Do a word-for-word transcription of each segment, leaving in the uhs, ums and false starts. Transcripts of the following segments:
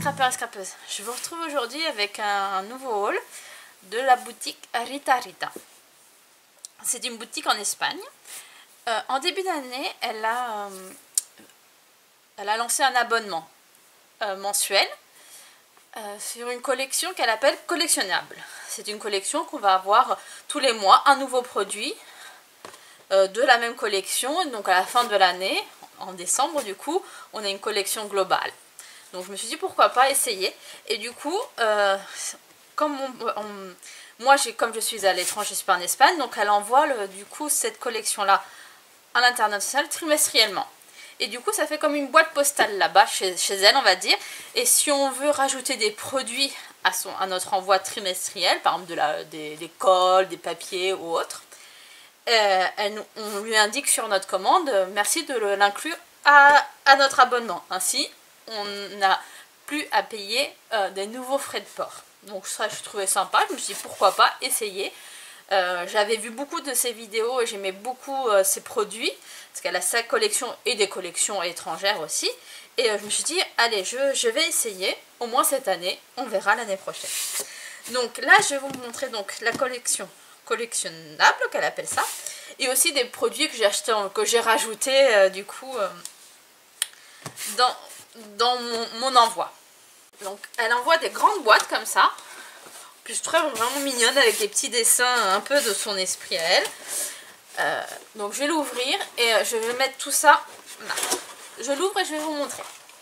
scrappeurs et scrappeuses, je vous retrouve aujourd'hui avec un, un nouveau haul de la boutique Rita Rita. C'est une boutique en Espagne. Euh, en début d'année, elle, a, euh, elle a lancé un abonnement euh, mensuel euh, sur une collection qu'elle appelle collectionnable. C'est une collection qu'on va avoir tous les mois, un nouveau produit euh, de la même collection. Donc à la fin de l'année, en décembre du coup, on a une collection globale. Donc je me suis dit pourquoi pas essayer. Et du coup, euh, comme on, on, moi, comme je suis à l'étranger, je suis pas en Espagne, donc elle envoie le, du coup cette collection-là à l'international trimestriellement. Et du coup, ça fait comme une boîte postale là-bas, chez, chez elle, on va dire. Et si on veut rajouter des produits à, son, à notre envoi trimestriel, par exemple de la, des, des colles, des papiers ou autres, euh, elle, on lui indique sur notre commande, euh, merci de l'inclure à, à notre abonnement. Ainsi, on n'a plus à payer euh, des nouveaux frais de port. Donc ça, je trouvais sympa. Je me suis dit pourquoi pas essayer. Euh, J'avais vu beaucoup de ses vidéos et j'aimais beaucoup euh, ses produits. Parce qu'elle a sa collection et des collections étrangères aussi. Et euh, je me suis dit, allez, je, je vais essayer. Au moins cette année. On verra l'année prochaine. Donc là, je vais vous montrer donc la collection collectionnable, qu'elle appelle ça. Et aussi des produits que j'ai acheté, que j'ai rajoutés euh, du coup euh, dans... dans mon, mon envoi. Donc elle envoie des grandes boîtes comme ça, puis je trouve vraiment mignonne avec des petits dessins un peu de son esprit à elle. Euh, donc je vais l'ouvrir et je vais mettre tout ça là. Je l'ouvre et je vais vous montrer.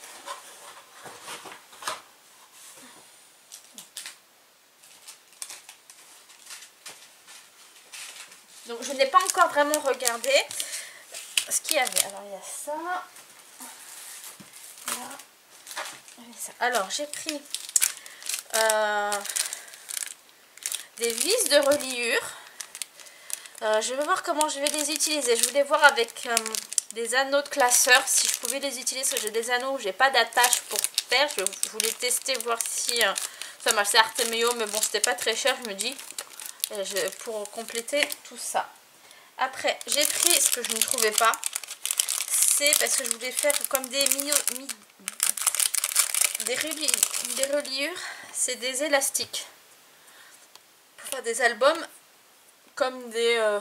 Donc je n'ai pas encore vraiment regardé ce qu'il y avait. Alors il y a ça. Là. Alors j'ai pris euh, des vis de reliure. Euh, je vais voir comment je vais les utiliser. Je voulais voir avec euh, des anneaux de classeur si je pouvais les utiliser. Parce que j'ai des anneaux où j'ai pas d'attache pour faire. Je, je voulais tester, voir si euh, ça marchait Artemio, mais bon, c'était pas très cher, je me dis, je, pour compléter tout ça. Après, j'ai pris ce que je ne trouvais pas. C'est parce que je voulais faire comme des mini, mi, Des, reli des reliures, c'est des élastiques pour faire des albums comme des euh,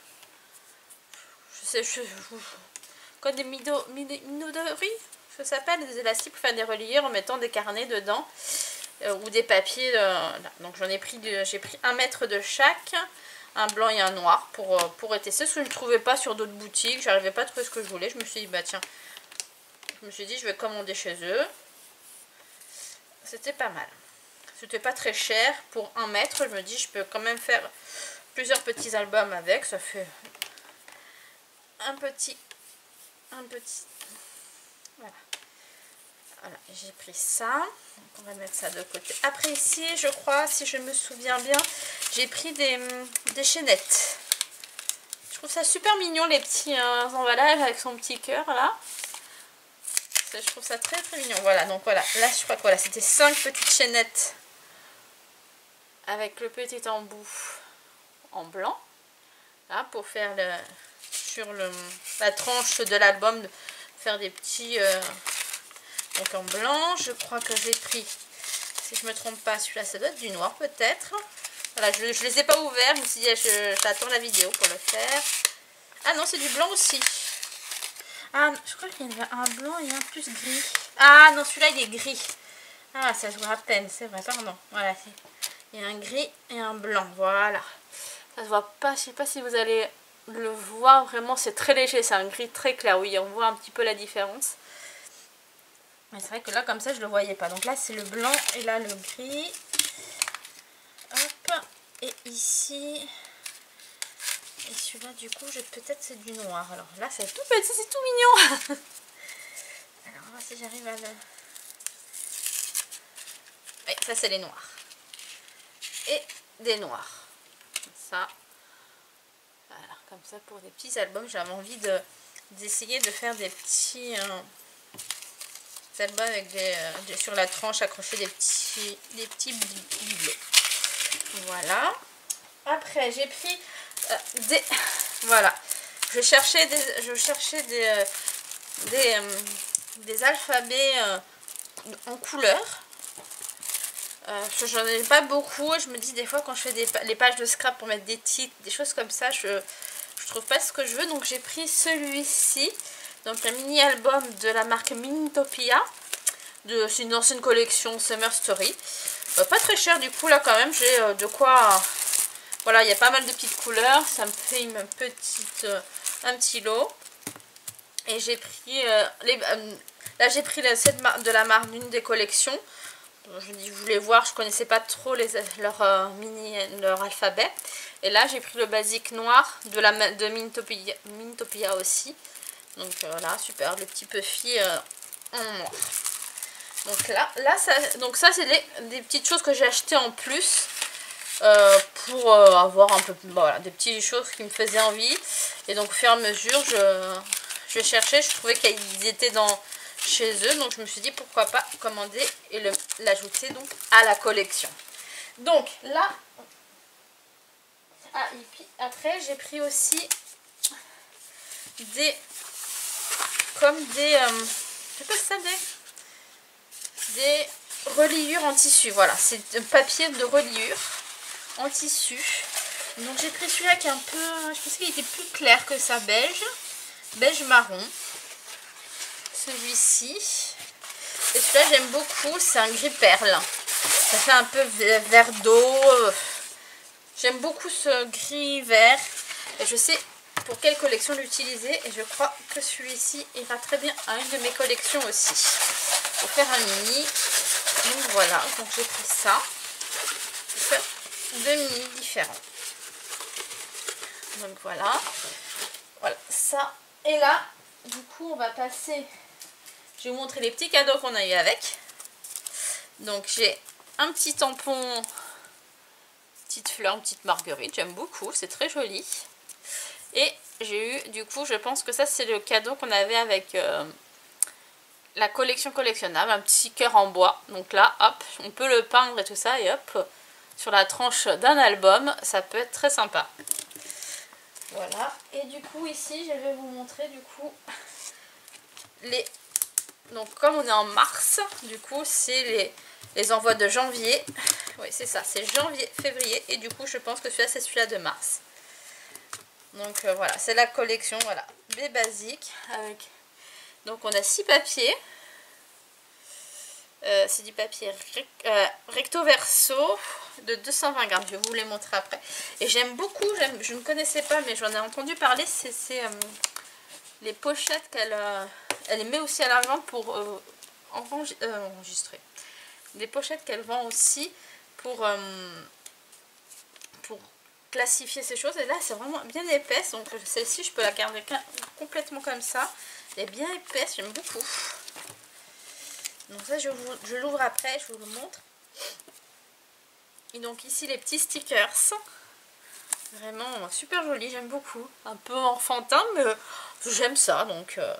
je sais je, je, comme des mido, mido, minauderies, ça s'appelle, des élastiques pour faire des reliures en mettant des carnets dedans euh, ou des papiers euh, là. Donc j'en ai pris j'ai pris un mètre de chaque, un blanc et un noir pour, euh, pour tester ce que je ne trouvais pas sur d'autres boutiques. J'arrivais pas à trouver ce que je voulais. Je me suis dit bah tiens, je me suis dit je vais commander chez eux. C'était pas mal. C'était pas très cher. Pour un mètre, je me dis, je peux quand même faire plusieurs petits albums avec. Ça fait un petit... Un petit... Voilà. Voilà, j'ai pris ça. Donc on va mettre ça de côté. Après ici, je crois, si je me souviens bien, j'ai pris des, des chaînettes. Je trouve ça super mignon, les petits euh, emballages avec son petit cœur, là. Je trouve ça très très mignon. Voilà, donc voilà. Là, je crois que voilà, c'était cinq petites chaînettes avec le petit embout en blanc. Là, pour faire le, sur le, la tranche de l'album, faire des petits... Euh, donc en blanc, je crois que j'ai pris, si je me trompe pas, celui-là, ça doit être du noir peut-être. Voilà, je ne les ai pas ouverts. Je me suis dit, j'attends la vidéo pour le faire. Ah non, c'est du blanc aussi. Ah, je crois qu'il y en a un blanc et un plus gris. Ah non, celui-là il est gris. Ah, ça se voit à peine, c'est vrai, pardon. Voilà, il y a un gris et un blanc, voilà. Ça se voit pas, je sais pas si vous allez le voir, vraiment c'est très léger, c'est un gris très clair. Oui, on voit un petit peu la différence. Mais c'est vrai que là, comme ça, je le voyais pas. Donc là, c'est le blanc et là, le gris. Hop, et ici... Et celui-là, du coup, peut-être c'est du noir. Alors là, c'est tout petit, c'est tout mignon. Alors, on va voir si j'arrive à le... Oui, ça, c'est les noirs. Et des noirs. Comme ça. Voilà, comme ça, pour des petits albums. J'avais envie de d'essayer de faire des petits, euh, des albums avec des, euh, sur la tranche, accrocher des petits, des petits bibelots. Voilà. Après, j'ai pris... Euh, des voilà, je cherchais des je cherchais des euh, des, euh, des alphabets euh, en couleur, Euh, J'en ai pas beaucoup. Je me dis des fois quand je fais des, les pages de scrap pour mettre des titres, des choses comme ça, je, je trouve pas ce que je veux. Donc j'ai pris celui-ci. Donc un mini album de la marque Minitopia. C'est une ancienne collection Summer Story. Euh, pas très cher du coup là quand même. J'ai euh, de quoi... Euh, voilà, il y a pas mal de petites couleurs. Ça me fait une petite, euh, un petit lot. Et j'ai pris... Euh, les, euh, là j'ai pris la, cette marque de la marque d'une des collections. Je, je voulais voir, je connaissais pas trop les, leur, euh, mini, leur alphabet. Et là j'ai pris le basique noir de, la, de Minitopia, Minitopia aussi. Donc euh, voilà, super, le petit Puffy euh, en noir. Donc là, là ça, donc ça c'est des petites choses que j'ai achetées en plus euh, pour euh, avoir un peu, voilà, des petites choses qui me faisaient envie. Et donc au fur et à mesure, je, je cherchais, je trouvais qu'ils étaient dans chez eux, donc je me suis dit pourquoi pas commander et l'ajouter donc à la collection. Donc là, ah, et puis après j'ai pris aussi des, comme des, euh, c'est quoi ça, des des reliures en tissu. Voilà, c'est un papier de reliure en tissu. Donc j'ai pris celui-là qui est un peu, je pensais qu'il était plus clair que ça, beige, beige marron. Celui-ci, et celui-là j'aime beaucoup, c'est un gris perle. Ça fait un peu vert d'eau. J'aime beaucoup ce gris vert et je sais pour quelle collection l'utiliser, et je crois que celui-ci ira très bien à une de mes collections aussi. Pour faire un mini. Donc voilà, donc j'ai pris ça. Pour faire deux mini différents. Donc voilà. Voilà, ça. Et là, du coup, on va passer. Je vais vous montrer les petits cadeaux qu'on a eu avec. Donc j'ai un petit tampon, petite fleur, une petite marguerite. J'aime beaucoup, c'est très joli. Et j'ai eu, du coup, je pense que ça c'est le cadeau qu'on avait avec euh, la collection collectionnable, un petit cœur en bois. Donc là, hop, on peut le peindre et tout ça, et hop, sur la tranche d'un album, ça peut être très sympa. Voilà, et du coup ici, je vais vous montrer du coup les... Donc comme on est en mars, du coup c'est les, les envois de janvier. Oui, c'est ça, c'est janvier, février, et du coup je pense que celui-là c'est celui-là de mars. Donc euh, voilà, c'est la collection, voilà, des basiques avec... Donc on a six papiers. Euh, c'est du papier rec euh, recto verso de deux cent vingt grammes. Je vais vous les montrer après. Et j'aime beaucoup, je ne connaissais pas, mais j'en ai entendu parler. C'est euh, les pochettes qu'elle euh, elle met aussi à la vente pour euh, enregistrer. Euh, enregistrer. Des pochettes qu'elle vend aussi pour, euh, pour classifier ces choses. Et là, c'est vraiment bien épaisse. Donc celle-ci, je peux la garder complètement comme ça. Elle est bien épaisse, j'aime beaucoup. Donc ça, je, je l'ouvre après, je vous le montre. Et donc ici, les petits stickers. Vraiment super joli, j'aime beaucoup. Un peu enfantin, mais j'aime ça. Donc, euh...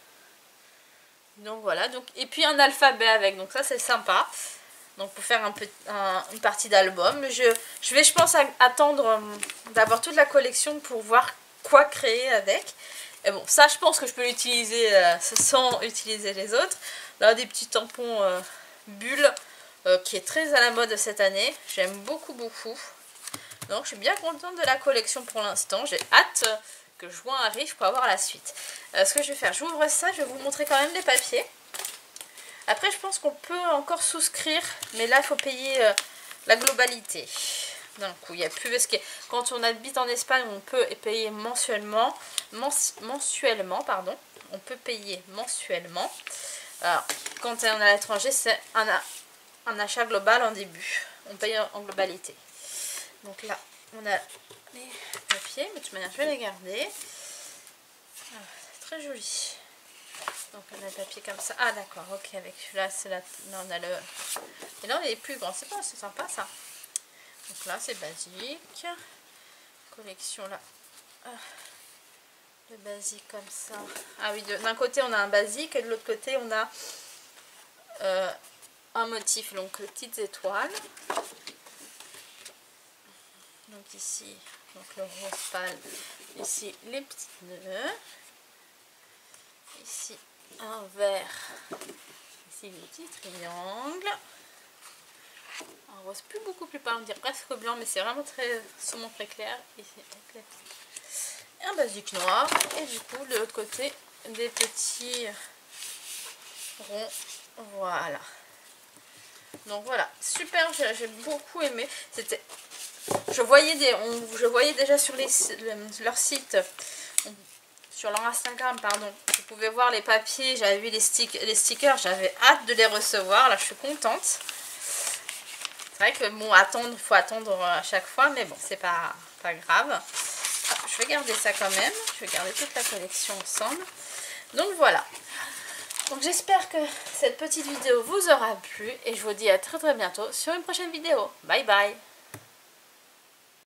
donc voilà. Donc, et puis un alphabet avec, donc ça c'est sympa. Donc pour faire un peu, un, une partie d'album. Je, je vais, je pense, à, attendre euh, d'avoir toute la collection pour voir quoi créer avec. Et bon, ça je pense que je peux l'utiliser euh, sans utiliser les autres. Là, des petits tampons euh, bulles euh, qui est très à la mode cette année. J'aime beaucoup, beaucoup. Donc je suis bien contente de la collection pour l'instant. J'ai hâte euh, que juin arrive pour avoir la suite. Euh, ce que je vais faire, j'ouvre ça, je vais vous montrer quand même les papiers. Après, je pense qu'on peut encore souscrire, mais là, il faut payer euh, la globalité. D'un coup, il n'y a plus, parce que quand on habite en Espagne, on peut payer mensuellement. Mens, mensuellement, pardon. On peut payer mensuellement. Alors, quand on est à l'étranger, c'est un, un achat global en début. On paye en, en globalité. Donc là, on a les papiers, mais de toute manière, je vais les garder. Ah, c'est très joli. Donc on a le papier comme ça. Ah d'accord, ok, avec celui-là, c'est là, là on a le... Et là on est plus grand, c'est pas, c'est sympa ça. Donc là c'est basique. Collection là. Ah, le basique comme ça. Ah oui, d'un côté on a un basique et de l'autre côté on a euh, un motif, donc les petites étoiles. Donc ici, donc le rose pâle. Ici les petits nœuds. Ici un vert, ici le petit triangle, un rose plus beaucoup plus pâle, on dirait presque blanc, mais c'est vraiment très saumon très clair. Et c'est un basique noir. Et du coup, de l'autre côté, des petits ronds. Voilà. Donc voilà, super, j'ai beaucoup aimé. C'était, je voyais des, on, je voyais déjà sur les, le, leur site, on, sur leur Instagram, pardon. Vous pouvez voir les papiers, j'avais vu les, stick, les stickers, j'avais hâte de les recevoir. Là, je suis contente. C'est vrai que bon, attendre, il faut attendre à chaque fois, mais bon, c'est pas, pas grave. Je vais garder ça quand même. Je vais garder toute la collection ensemble. Donc voilà. Donc j'espère que cette petite vidéo vous aura plu et je vous dis à très très bientôt sur une prochaine vidéo. Bye bye.